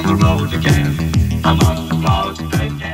the road again. I'm on the road again.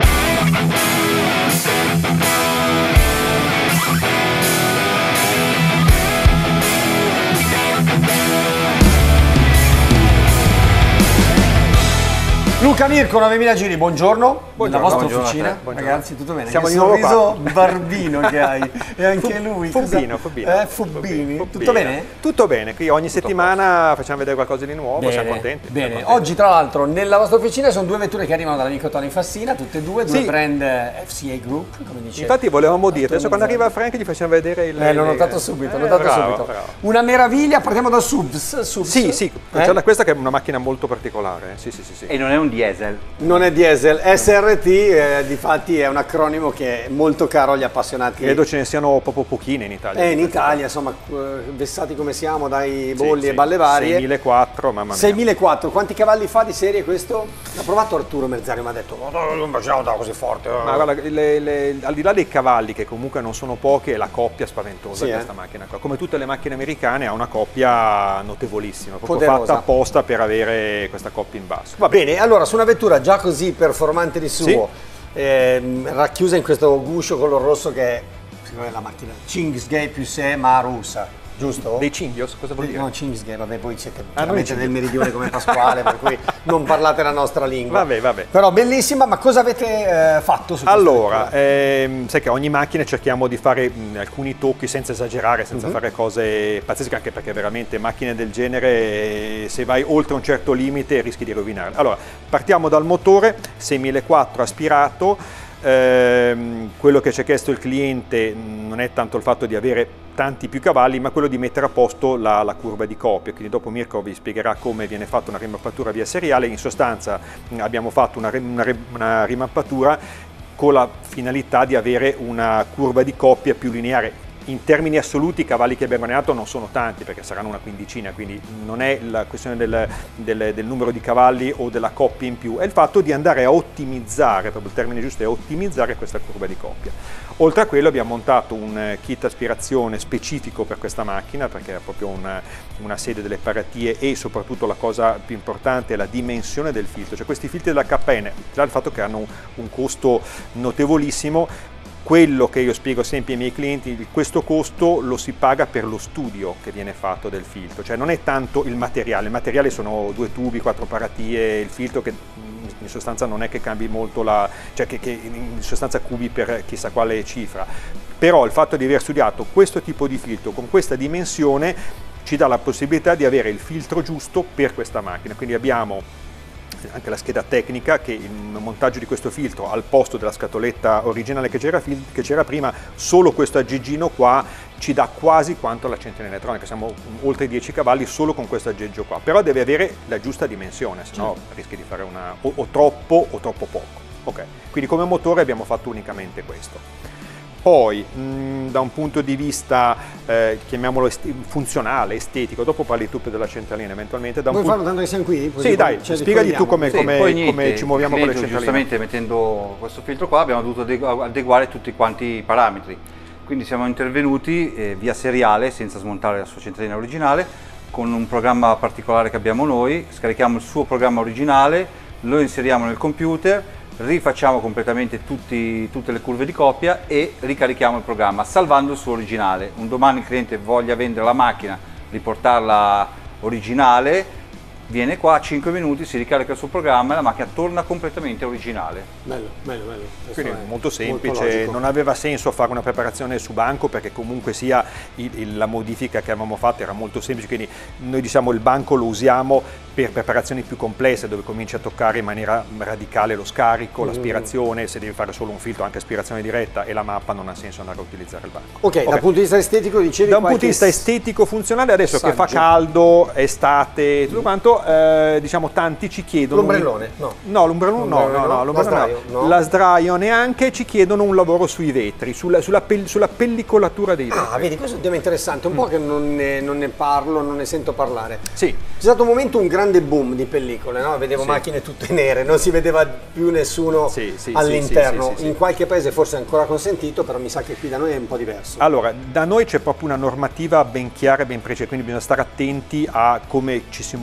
Luca Mirko, 9000 giri, buongiorno. Buongiorno, nella vostra buongiorno officina. buongiorno. Ragazzi, tutto bene? Siamo che di nuovo sorriso barbino che hai. E anche lui. Fubbino. Fubbini. Tutto bene? Tutto bene, qui ogni settimana facciamo vedere qualcosa di nuovo, siamo contenti. Bene, oggi tra l'altro nella vostra officina sono due vetture che arrivano dall'amico Tony Fassina, tutte e due brand FCA Group, come dice. Infatti volevamo dire, adesso quando arriva Frank gli facciamo vedere il... l'ho notato subito, Bravo. Una meraviglia, partiamo da Subs. Sì, c'è questa che è una macchina molto particolare. Sì. E non è un diesel. Non è diesel, SRT difatti è un acronimo che è molto caro agli appassionati. Credo ce ne siano proprio pochine in Italia. In Italia, insomma, vessati come siamo dai bolli e balle varie. 6.400, mamma mia. 6.400, quanti cavalli fa di serie questo? L'ha provato Arturo Merzario, mi ha detto non facciamo così forte. Ma guarda, al di là dei cavalli, che comunque non sono pochi, è la coppia spaventosa di questa macchina qua. Come tutte le macchine americane ha una coppia notevolissima, proprio poderosa, fatta apposta per avere questa coppia in basso. Va bene, allora su una vettura già così performante di suo, racchiusa in questo guscio color rosso che è la macchina Kingsgate più sé ma russa, giusto? Dei Cinghios, cosa vuol dire? No, Kingsgate, vabbè, voi siete chiaramente del meridione come Pasquale, per cui non parlate la nostra lingua. Vabbè. Però bellissima, ma cosa avete fatto su allora, sai che ogni macchina cerchiamo di fare alcuni tocchi senza esagerare, senza fare cose pazzesche, anche perché veramente macchine del genere, se vai oltre un certo limite rischi di rovinarle. Allora, partiamo dal motore, 6.400 aspirato. Quello che ci ha chiesto il cliente non è tanto il fatto di avere tanti più cavalli, ma quello di mettere a posto la curva di coppia. Quindi dopo Mirko vi spiegherà come viene fatta una rimappatura via seriale. In sostanza abbiamo fatto una rimappatura con la finalità di avere una curva di coppia più lineare. In termini assoluti i cavalli che abbiamo allenato non sono tanti, perché saranno una quindicina, quindi non è la questione del numero di cavalli o della coppia in più, è il fatto di andare a ottimizzare, proprio il termine giusto è ottimizzare questa curva di coppia. Oltre a quello abbiamo montato un kit aspirazione specifico per questa macchina, perché ha proprio una sede delle paratie, e soprattutto la cosa più importante è la dimensione del filtro. Cioè questi filtri della KN, già il fatto che hanno un costo notevolissimo, quello che io spiego sempre ai miei clienti, questo costo lo si paga per lo studio che viene fatto del filtro, cioè non è tanto il materiale sono 2 tubi, 4 paratie, il filtro che in sostanza non è che cambi molto cioè che in sostanza cubi per chissà quale cifra, però il fatto di aver studiato questo tipo di filtro con questa dimensione ci dà la possibilità di avere il filtro giusto per questa macchina. Quindi abbiamo anche la scheda tecnica che il montaggio di questo filtro al posto della scatoletta originale che c'era prima, solo questo aggeggino qua ci dà quasi quanto la centrina elettronica, siamo oltre i 10 cavalli solo con questo aggeggio qua, però deve avere la giusta dimensione, se no rischi di fare o troppo o troppo poco. Ok, quindi come motore abbiamo fatto unicamente questo. Poi da un punto di vista chiamiamolo funzionale, estetico, dopo parli tu della centralina eventualmente. Vuoi farlo tanto che siamo qui? Sì, dai, spiegagli tu come ci muoviamo con le centraline. Giustamente mettendo questo filtro qua abbiamo dovuto adeguare tutti quanti i parametri, quindi siamo intervenuti via seriale senza smontare la sua centralina originale con un programma particolare che abbiamo noi, scarichiamo il suo programma originale, lo inseriamo nel computer, rifacciamo completamente tutte le curve di coppia e ricarichiamo il programma salvando il suo originale. Un domani il cliente voglia vendere la macchina, riportarla originale, viene qua, 5 minuti, si ricarica il suo programma e la macchina torna completamente originale. Bello. Quindi molto semplice, non aveva senso fare una preparazione su banco, perché comunque sia la modifica che avevamo fatto era molto semplice, quindi noi diciamo il banco lo usiamo per preparazioni più complesse, dove cominci a toccare in maniera radicale lo scarico, l'aspirazione, se devi fare solo un filtro anche aspirazione diretta e la mappa, non ha senso andare a utilizzare il banco. Ok, dal punto di vista estetico dicevi da un punto di vista estetico funzionale, adesso che fa caldo, estate, tutto quanto, diciamo tanti ci chiedono... L'ombrellone? No, l'ombrellone no. La sdraio neanche, ci chiedono un lavoro sui vetri, sulla pellicolatura dei vetri. Ah, vedi, questo è un tema interessante, un po' che non ne parlo, non ne sento parlare. Sì. C'è stato un momento, un grande boom di pellicole, no? Vedevo macchine tutte nere, non si vedeva più nessuno all'interno. In qualche paese forse è ancora consentito, però mi sa che qui da noi è un po' diverso. Allora, da noi c'è proprio una normativa ben chiara e ben precisa, quindi bisogna stare attenti a come ci si muove in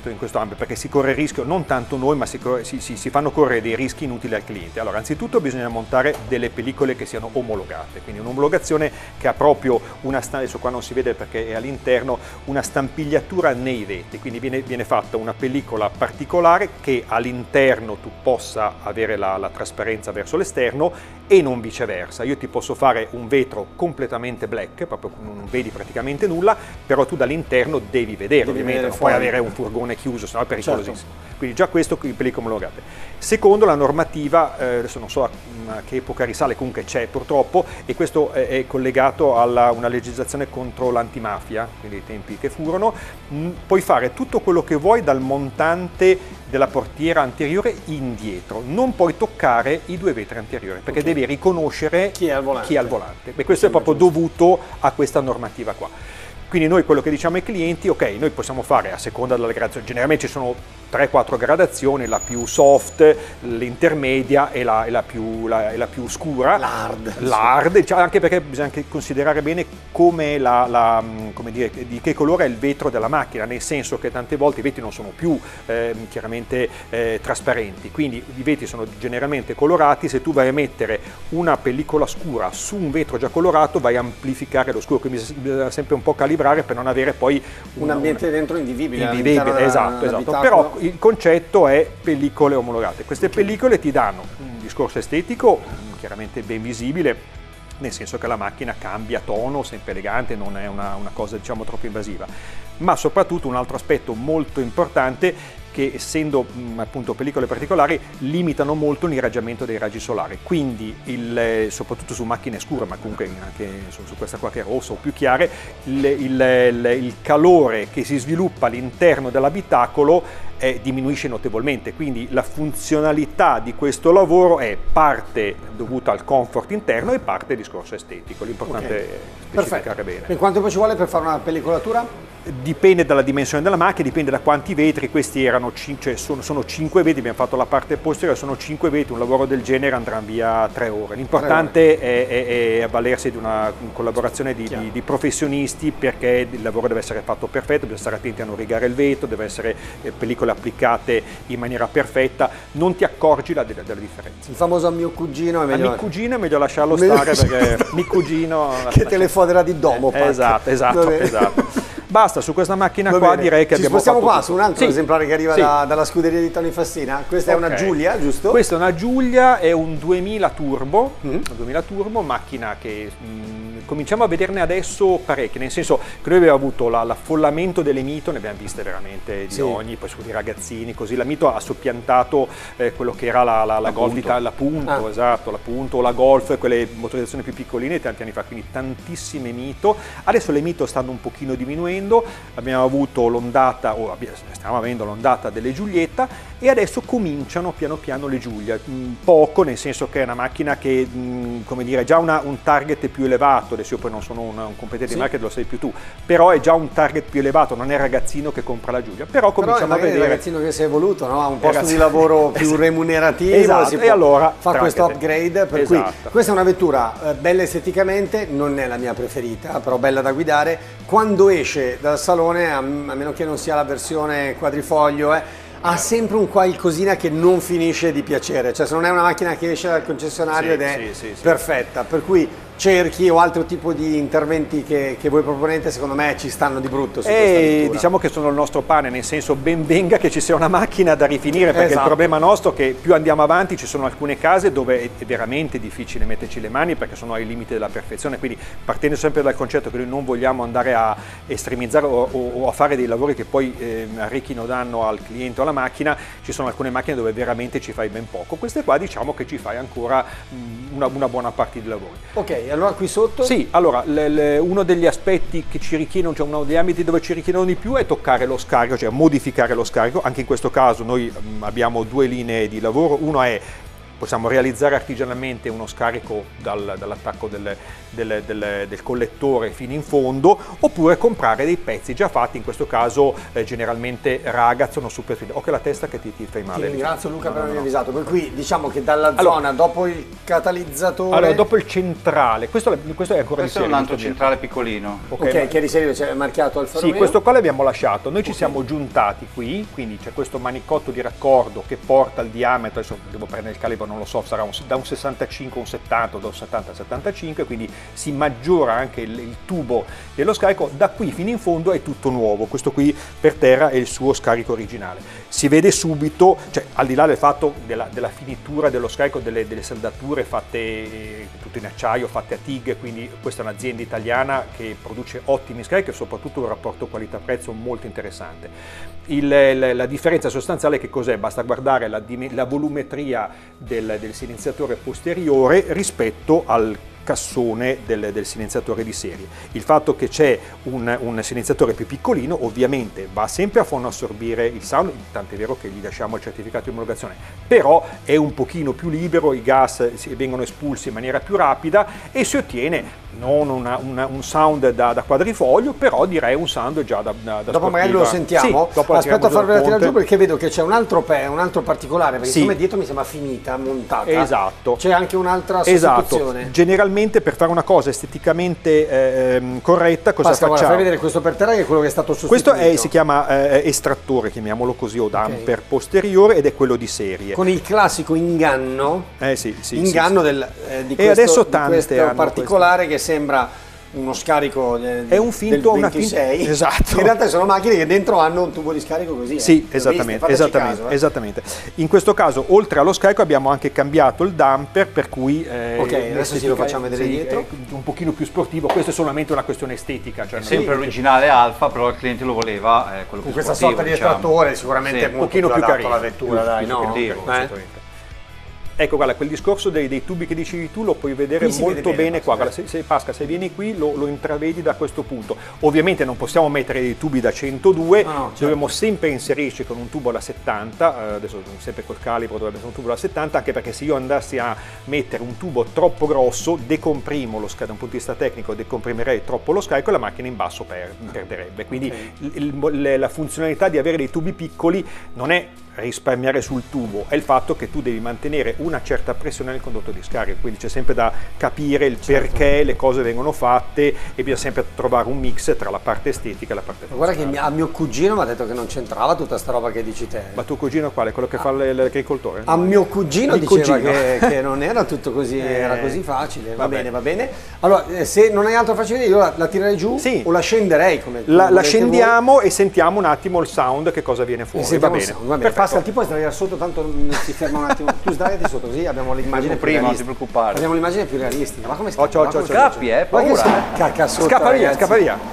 questo ambito, perché si corre il rischio, non tanto noi, ma si fanno correre dei rischi inutili al cliente. Allora, anzitutto bisogna montare delle pellicole che siano omologate, quindi un'omologazione che ha proprio adesso qua non si vede perché è all'interno, una stampigliatura nei vetri, quindi viene fatta una pellicola particolare che all'interno tu possa avere la trasparenza verso l'esterno e non viceversa. Io ti posso fare un vetro completamente black, proprio non vedi praticamente nulla, però tu dall'interno devi vedere, ovviamente non puoi avere un furgone chiuso, sennò è pericolosissimo. Certo. Quindi già questo qui, pellicole omologate. Secondo, la normativa, adesso non so a che epoca risale, comunque c'è purtroppo, e questo è collegato a una legislazione contro l'antimafia, quindi i tempi che furono. Puoi fare tutto quello che vuoi dal montante della portiera anteriore indietro, non puoi toccare i due vetri anteriori, perché devi riconoscere chi è al volante. E questo è proprio dovuto a questa normativa qua. Quindi noi quello che diciamo ai clienti, ok, noi possiamo fare a seconda della gradazione, generalmente ci sono 3-4 gradazioni, la più soft, l'intermedia e la più scura. L'hard, cioè, anche perché bisogna anche considerare bene come dire, di che colore è il vetro della macchina, nel senso che tante volte i vetri non sono più chiaramente trasparenti, quindi i vetri sono generalmente colorati. Se tu vai a mettere una pellicola scura su un vetro già colorato vai a amplificare lo scuro, quindi bisogna sempre un po' calibrare per non avere poi un ambiente dentro indivibile. Esatto. Però il concetto è pellicole omologate. Queste pellicole ti danno un discorso estetico chiaramente ben visibile, nel senso che la macchina cambia tono, sempre elegante, non è una cosa diciamo troppo invasiva, ma soprattutto un altro aspetto molto importante, che essendo appunto pellicole particolari limitano molto l'irraggiamento dei raggi solari, quindi soprattutto su macchine scure, ma comunque anche su questa qua che è rossa o più chiare, il calore che si sviluppa all'interno dell'abitacolo diminuisce notevolmente, quindi la funzionalità di questo lavoro è parte dovuta al comfort interno e parte discorso estetico. L'importante è specificare bene. E quanto tempo ci vuole per fare una pellicolatura? Dipende dalla dimensione della macchina, dipende da quanti vetri. Questi sono 5 vetri, abbiamo fatto la parte posteriore, sono 5 vetri, un lavoro del genere andrà via 3 ore. L'importante è avvalersi di una collaborazione di professionisti, perché il lavoro deve essere fatto perfetto, bisogna stare attenti a non rigare il vetro, deve essere pellicole applicate in maniera perfetta, non ti accorgi della differenza. Il famoso mio cugino è meglio lasciarlo stare, perché mio cugino che telefodera di domo. Esatto. Basta, su questa macchina qua direi che abbiamo fatto. Ci spostiamo qua su un altro esemplare che arriva dalla scuderia di Tony Fassina. Questa è una Giulia, giusto? Questa è una Giulia, è un 2000 turbo, macchina che cominciamo a vederne adesso parecchie, nel senso che noi abbiamo avuto l'affollamento delle Mito, ne abbiamo viste veramente di ogni, poi di ragazzini, così la Mito ha soppiantato quello che era la Golf la Punto, esatto, la Punto, la Golf, quelle motorizzazioni più piccoline tanti anni fa, quindi tantissime Mito. Adesso le Mito stanno un pochino diminuendo, abbiamo avuto l'ondata, stiamo avendo l'ondata delle Giulietta, e adesso cominciano piano piano le Giulia, poco, nel senso che è una macchina che come dire, già un target più elevato. Adesso io poi non sono un competente di market, lo sai più tu, però è già un target più elevato, non è il ragazzino che compra la Giulia, però cominciamo a vedere il ragazzino che si è evoluto, no? Ha un posto di lavoro più remunerativo, e allora fa questo upgrade, per cui questa è una vettura bella esteticamente, non è la mia preferita, però bella da guidare. Quando esce dal salone, a meno che non sia la versione quadrifoglio, ha sempre un qualcosina che non finisce di piacere, cioè se non è una macchina che esce dal concessionario ed è perfetta, per cui cerchi o altro tipo di interventi che voi proponete, secondo me ci stanno di brutto su questa vettura. Diciamo che sono il nostro pane, nel senso ben venga che ci sia una macchina da rifinire, perché il problema nostro è che più andiamo avanti ci sono alcune case dove è veramente difficile metterci le mani, perché sono ai limiti della perfezione, quindi partendo sempre dal concetto che noi non vogliamo andare a estremizzare o a fare dei lavori che poi arrechino danno al cliente o alla macchina, ci sono alcune macchine dove veramente ci fai ben poco. Queste qua diciamo che ci fai ancora una buona parte di lavori. Ok, allora qui sotto? Sì, allora uno degli aspetti che ci richiedono, cioè uno degli ambiti dove ci richiedono di più è toccare lo scarico, cioè modificare lo scarico. Anche in questo caso noi abbiamo due linee di lavoro, uno è possiamo realizzare artigianalmente uno scarico dall'attacco del collettore fino in fondo, oppure comprare dei pezzi già fatti, in questo caso generalmente Ragazon o Super Speed. Che la testa che ti fai male. Ti ringrazio Luca per avermi avvisato, per cui diciamo che dalla zona dopo il catalizzatore... Allora, dopo il centrale, questo è ancora questo è un altro centrale piccolino. Ok, che è di serie c'è marchiato Alfa Romeo. Sì, questo qua l'abbiamo lasciato, noi ci siamo giuntati qui, quindi c'è questo manicotto di raccordo che porta il diametro, adesso devo prendere il calibro, non lo so, sarà da un 65 a un 70, da un 70 a 75, quindi si maggiora anche il tubo dello scarico. Da qui fino in fondo è tutto nuovo, questo qui per terra è il suo scarico originale. Si vede subito, cioè al di là del fatto della finitura dello scarico, delle saldature fatte tutto in acciaio, fatte a TIG, quindi questa è un'azienda italiana che produce ottimi scarichi e soprattutto un rapporto qualità-prezzo molto interessante. La differenza sostanziale che cos'è? Basta guardare la volumetria del silenziatore posteriore rispetto al cassone del silenziatore di serie. Il fatto che c'è un silenziatore più piccolino ovviamente va sempre a fonoassorbire il sound, tant'è vero che gli lasciamo il certificato di omologazione, però è un pochino più libero, i gas vengono espulsi in maniera più rapida e si ottiene non un sound da quadrifoglio, però direi un sound già da dopo sportiva. magari lo sentiamo. Sì, aspetta a farvela tirare giù perché vedo che c'è un altro particolare, perché sì, siccome dietro mi sembra finita, montata. Esatto. C'è anche un'altra sostituzione. Esatto. Generalmente per fare una cosa esteticamente corretta, cosa Pasca, facciamo? Guarda, fai vedere questo per terra che è quello che è stato sostituito. Questo si chiama estrattore, chiamiamolo così, o damper posteriore, ed è quello di serie. Con il classico inganno, inganno di e adesso questo particolare che sembra uno scarico è un finto, del 26. Esatto. In realtà sono macchine che dentro hanno un tubo di scarico così. Sì, esattamente. In questo caso, oltre allo scarico, abbiamo anche cambiato il damper, per cui ok, adesso ce lo facciamo vedere dietro. È un pochino più sportivo. Questo è solamente una questione estetica. Cioè sempre originale Alfa, però il cliente lo voleva quello con più questa sportivo, sorta di estrattore, sicuramente un pochino più carino alla vettura, dai, no? Ecco, guarda, quel discorso dei tubi che dicevi tu lo puoi vedere molto bene qua. Guarda, Pasca, se vieni qui lo intravedi da questo punto. Ovviamente non possiamo mettere dei tubi da 102, certo. Dobbiamo sempre inserirci con un tubo da 70, adesso sempre col calibro dovrebbe essere un tubo da 70, anche perché se io andassi a mettere un tubo troppo grosso, decomprimo lo scarico, da un punto di vista tecnico, decomprimerei troppo lo scarico e la macchina in basso perderebbe. Quindi la funzionalità di avere dei tubi piccoli non è risparmiare sul tubo, è il fatto che tu devi mantenere una certa pressione nel condotto di scarico, quindi c'è sempre da capire il perché le cose vengono fatte e bisogna sempre trovare un mix tra la parte estetica e la parte funzionale. Guarda che a mio cugino mi ha detto che non c'entrava tutta sta roba che dici te. Ma tuo cugino quale? Quello che fa l'agricoltore? A mio cugino diceva che non era tutto così, era così facile. Va bene, va bene. Allora, se non hai altro facile, io la tirerei giù o la scenderei come la scendiamo voi. E sentiamo un attimo il sound, che cosa viene fuori. Va bene. Va bene. Pascal, ti puoi sdraiare sotto, tanto si ferma un attimo. Tu sdraiati sotto, così abbiamo l'immagine più realistica. Non ti preoccupare. Abbiamo l'immagine più realistica. Ma come scappi, paura. Cacca sotto, scappa via, ragazzi. scappa via.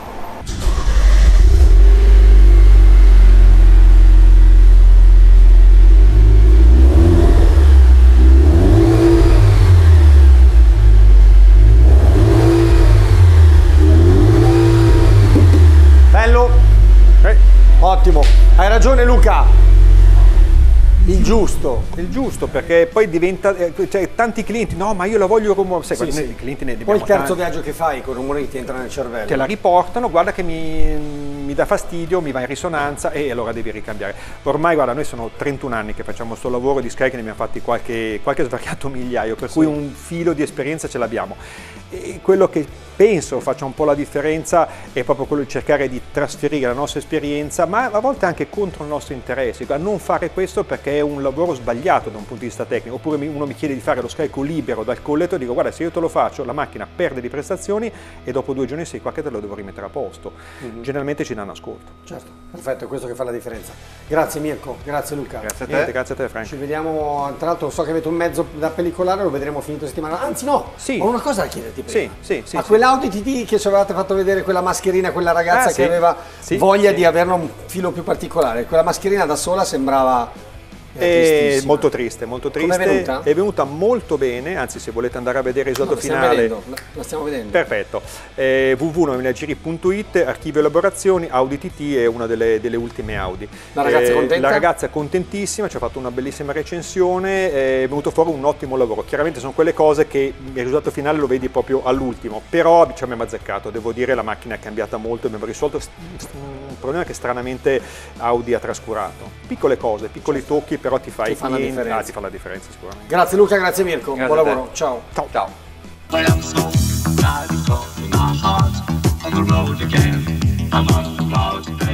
Bello. Ottimo. Hai ragione Luca. Il giusto, perché poi diventa, cioè tanti clienti, no ma io la voglio rumore, sai, i clienti ne poi abbiamo il terzo tanti. viaggio che fai con rumore che ti entra nel cervello. Te la riportano, guarda che mi dà fastidio, mi va in risonanza e allora devi ricambiare. Ormai guarda, noi sono 31 anni che facciamo questo lavoro di scarichi, ne abbiamo fatti qualche svariato migliaio, per cui un filo di esperienza ce l'abbiamo. E quello che penso faccia un po' la differenza è proprio quello di cercare di trasferire la nostra esperienza, ma a volte anche contro i nostri interessi, a non fare questo perché è un lavoro sbagliato da un punto di vista tecnico, oppure uno mi chiede di fare lo scarico libero dal colletto e dico guarda, se io te lo faccio la macchina perde di prestazioni e dopo 2 giorni sei qua che te lo devo rimettere a posto. Generalmente ci danno ascolto. Certo, perfetto, è questo che fa la differenza. Grazie Mirko, grazie Luca. Grazie a te. Grazie a te Frank. Ci vediamo, tra l'altro so che avete un mezzo da pellicolare, lo vedremo finito settimana, anzi no, ho una cosa da chiederti prima. Sì. A quell'Audi TT che ci avevate fatto vedere quella mascherina, quella ragazza che aveva voglia di averne un filo più particolare, quella mascherina da sola sembrava È molto triste, molto triste. Com'è venuta? È venuta molto bene, anzi se volete andare a vedere il risultato finale. La stiamo vedendo. Perfetto. www.nominagiri.it, archivio elaborazioni, Audi TT è una delle ultime Audi. La ragazza è contenta? La ragazza è contentissima, ci ha fatto una bellissima recensione, è venuto fuori un ottimo lavoro. Chiaramente sono quelle cose che il risultato finale lo vedi proprio all'ultimo, però ci abbiamo azzeccato, devo dire la macchina è cambiata molto, abbiamo risolto un problema che stranamente Audi ha trascurato. Piccole cose, piccoli tocchi, però ti fa la differenza sicuramente. Grazie Luca, grazie Mirko, Grazie buon lavoro, ciao. Ciao. I am so glad it's in my heart on the road again. I'm on the road.